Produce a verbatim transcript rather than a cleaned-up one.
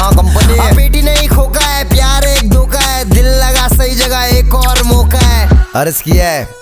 हाँ कंपनी है। बेटी नहीं खोका है, प्यार एक धोखा है, दिल लगा सही जगह एक और मौका है। अर्ज किया है